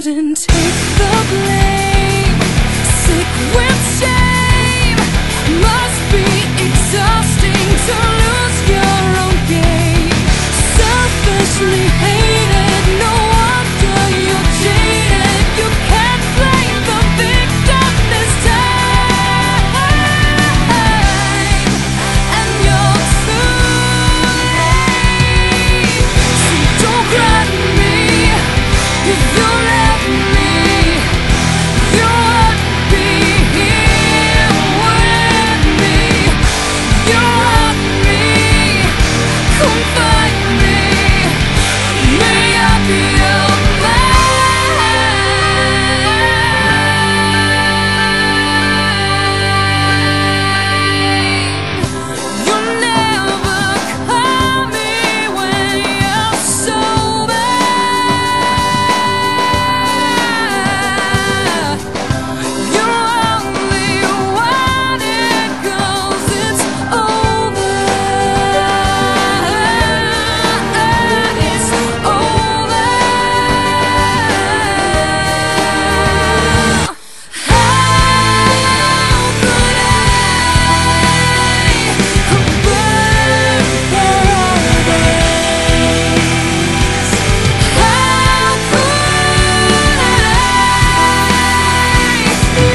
and take the blame. Sick with shame, must be exhausting to lose your own game. Selfishly hated, no wonder you're jaded. You can't blame the victim this time, and you're too late. So don't cry to me if you left me. You wouldn't be here with me. You want me, come find me. May I be your man. You'll never call me when you're sober. You only want it 'cause it's over. It's over. How could I burn paradise? How could I? You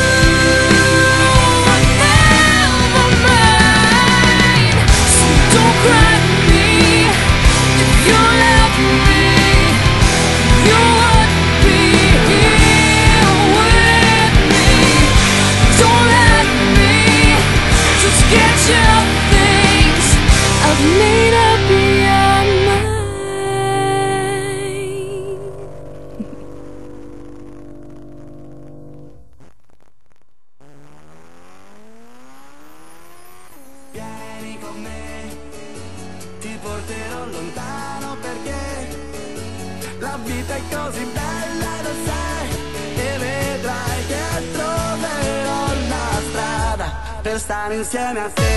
were never mine. So don't cry to me if you left me. You wouldn't be here with me. Don't let me just get your things. I've made up your mind. Vieni con me, ti porterò lontano perché la vita è così bella, lo sai, e vedrai che troverò la strada per stare insieme a te.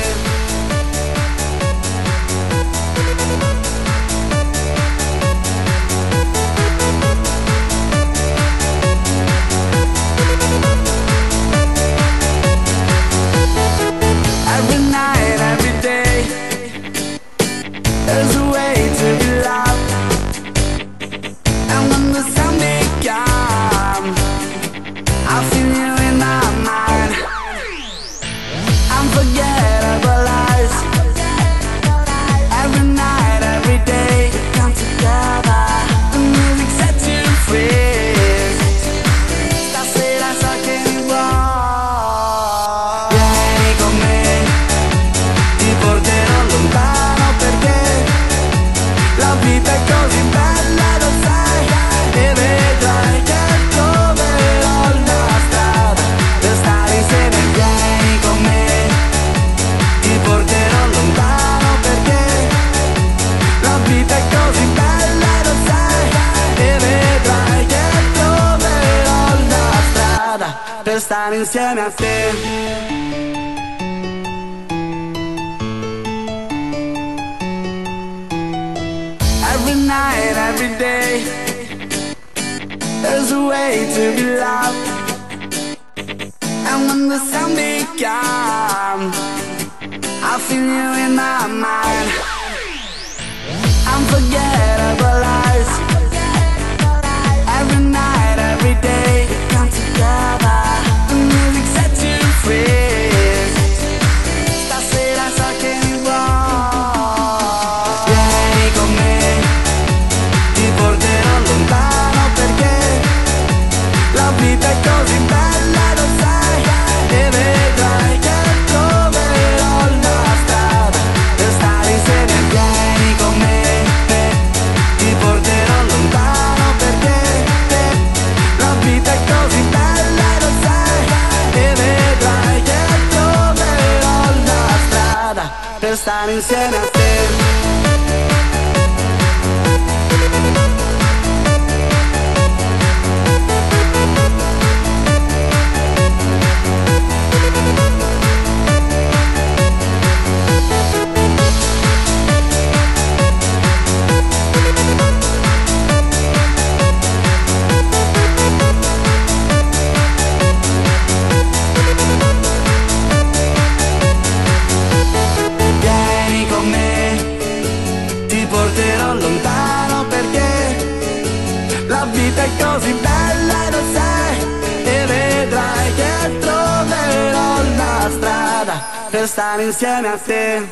Every night, every day, there's a way to be loved. And when the sun becomes, I feel you in my mind. Unforgettable lies. Every night, every day, we come together. The music sets you free. Stasera so che mi vuoi. Vieni con me, ti porterò lontano perché la vita è così bella, lo sai, e vedrai che troverò la strada per stare insieme. Vieni con me, ti porterò lontano perché la vita è così bella, lo sai, e vedrai che troverò la strada per stare insieme a te. Every night, every day, there's a way to be loved. And when the sun becomes, I feel you in my mind. Unforgettable lies. Every night, every day, we come together. The music sets you free. Stasera so che mi vuoi. Vieni con me, ti porterò lontano perché la vita è così bella, lo sai, e vedrai che troverò la strada per stare insieme. Vieni con me, ti porterò lontano perché la vita è così bella, lo sai, e vedrai che troverò la strada per stare insieme a te. voglio stare insieme a te.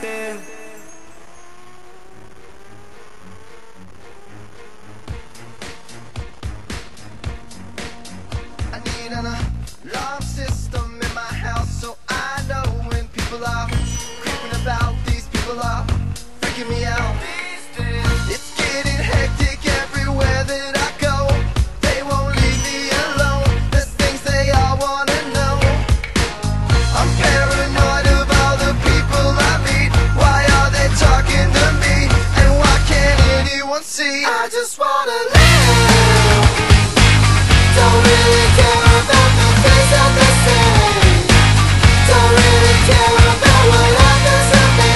I need an alarm system in my house so I know when people are creeping about. These people are freaking me out. It's getting hectic everywhere that I go. They won't leave me alone. There's things they all wanna know. I'm paranoid of all the people I meet. Why are they talking to me? And why can't anyone see? I just wanna live. Don't really care about the things that they say. Don't really care about what happens to me.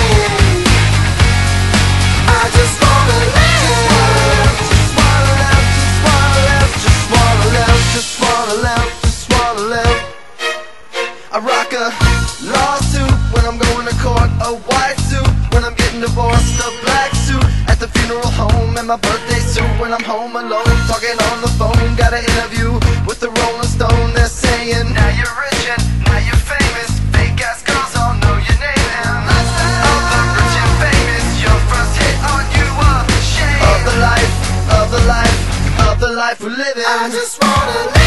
I just wanna live. Just wanna live, just wanna live, just wanna live, just wanna live, just wanna live. I rock a lawsuit when I'm going to court, a white suit when I'm getting divorced, a black suit at the funeral home, and my birthday suit when I'm home alone, talking on the phone. Got an interview with the Rolling Stone. They're saying, now you're rich and now you're famous. Fake ass girls all know your name, and of the rich and famous, your first hit on you a shame of the life, of the life, of the life we're living. I just wanna live.